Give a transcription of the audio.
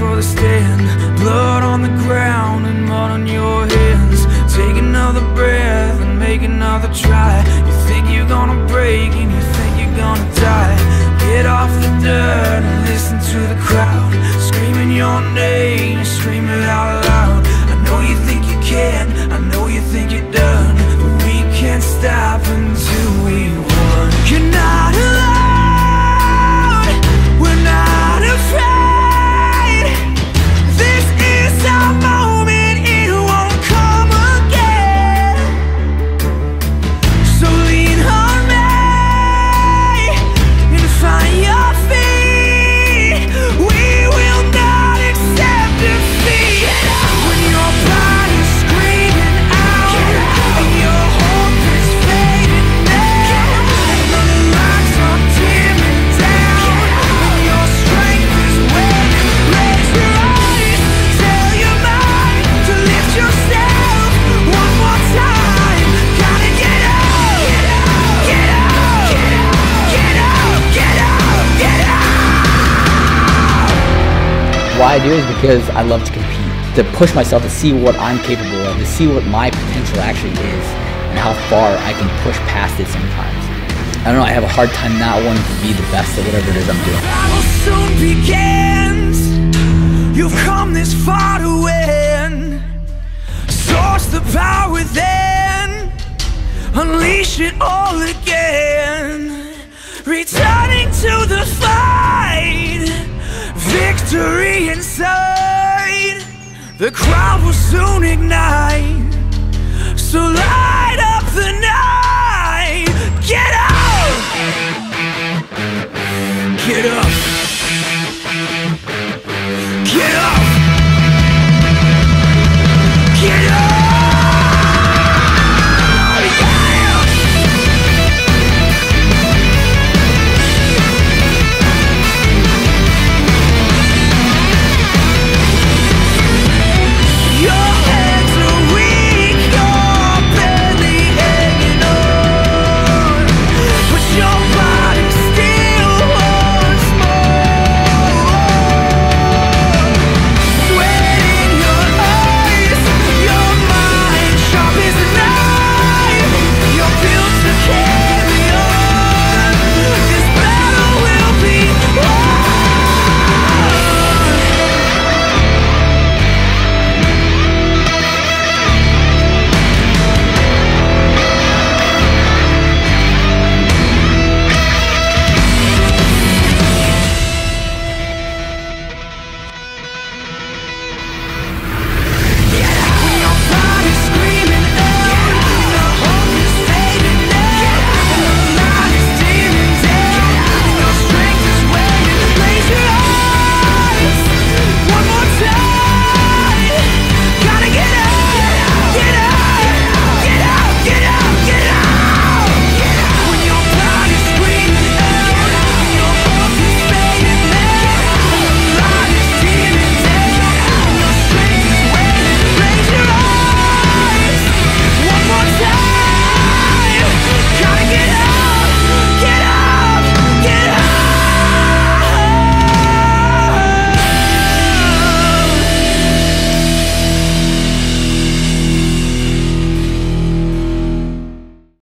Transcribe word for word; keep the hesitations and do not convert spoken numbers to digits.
for the stand. Blood on the ground and mud on your hands. Take another breath and make another try. You think you're gonna break and you think you're gonna die. Get off the dirt and listen to the crowd screaming your name, scream it out loud. I know you think you can, I know you think you're done, but we can't stop until we won. You're not alone, we're not afraid. This is our moment, it won't come again. So lean on me and find your feet. We will not accept defeat. When your body's screaming out and your hope is fading now, and the lights are dimming down and your strength is waning, raise your eyes, tell your mind to lift yourself one more time. Gotta get up, get up, get up, get up, get up, get up. Why I do it is because I love to compete, to push myself, to see what I'm capable of, to see what my potential actually is, and how far I can push past it sometimes. I don't know, I have a hard time not wanting to be the best at whatever it is I'm doing. Battle soon begins. You've come this far to win. Source the power within. Unleash it all again. Returning to the fight. Victory inside. The crowd will soon ignite. So light